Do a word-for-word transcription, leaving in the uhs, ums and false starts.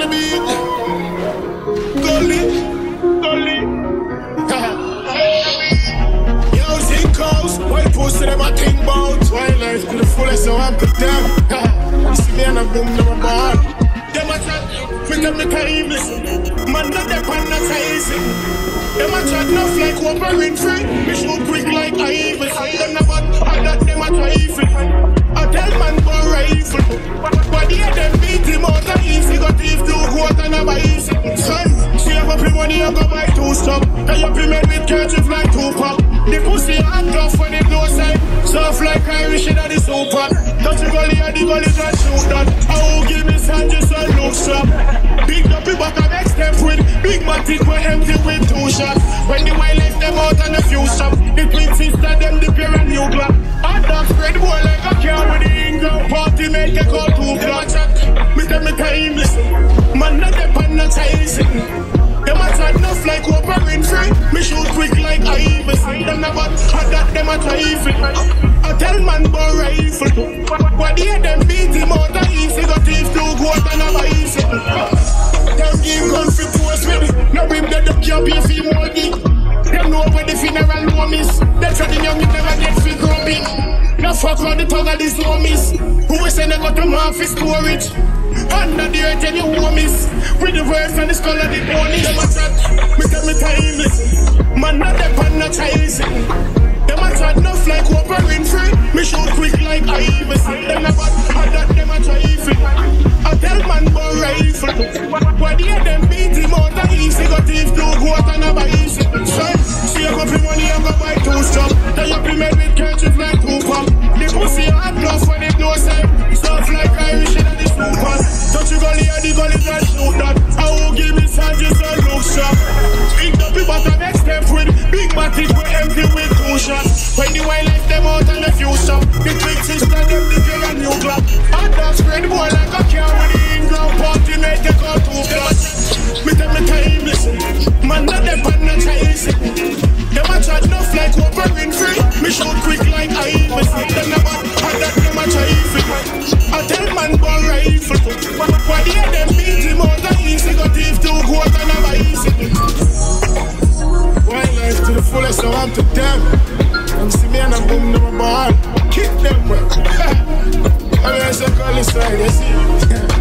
the beat. Gully, gully. Yo, Zinkos, white post to them I think about twilight and the fullest so I'm put down. You see me and I'm boom to my bar. Them a chat, with them the timeless. Man, not them panatizing. Them a chat enough like Wolverine free. Me shoot quick like Ivan. Them not bad, I got them a trifle. I tell man go rifle. But yeah, them beat him out the easy. Got thief two quart and a bicycle. Son, she have a free money and go buy two stop. And you be made with kerchief like two pop. The pussy hot tough when it goes side. Soft like Irish in the super. Touch the gully and the gully just shoot that. Oh, give me some just a look strap. Big up the back of X step with big matic were empty with two shots. When the wild left them out and a few stop. The twin sister them the pair and new black. Hot dog spread boy like a car with the Ingram. Party make a call two black. Me tell me timeless. Man not the panatizing. Them a chat enough like Wolverine free. Me shoot quick like Ivan. Them not bad, I got them a trifle. I tell man go rifle. But yeah, them beat him out the easy. Got thief two quart and a bicycle. Them give gun for post with it. Now him dead up can't pay for more dick. Them know where the funeral no miss. Them chatting young you never get free grubbing. Now fuck on the tongue of this no miss. Who we say they got them half his storage. Under the earth and you won't miss. With the verse and the skull of the pony. Them a chat, me tell me timeless. Man not them panatizing. Them a chat enough like Wolverine free. Me shoot quick like Ivan. Them a bad, I got them a trifle. I tell man go rifle. But yeah, them beat him out the easy. Got thief two quart and a bicycle. Son, she have a free money and go buy two stop. Then you be made with kerchief like two pop. The pussy hot tough when it no side. Soft like Irish in the super. Touch the gully and the gully just shoot that. I will give me some just a look shot. Big up the bottom next step with big matic we empty with two shots. When the wild left them out and the few stop. The twin sister them the girl and new clap. Hot dog spread boy like a car with the Ingram. Party make the call two black. Me tell me timeless. Man not them panatizing. Them a chat enough like Wolverine free. Me shoot quick like Ivan. Them a bad, I got them a trifle. I tell man go rifle. Why yeah, them beat him out the easy. Got thief two quart and a bicycle. Wildlife to the fullest, so I'm to them. Them see me and I'm boom to my ball. Kick them, bro. I mean, I say call this side, you see.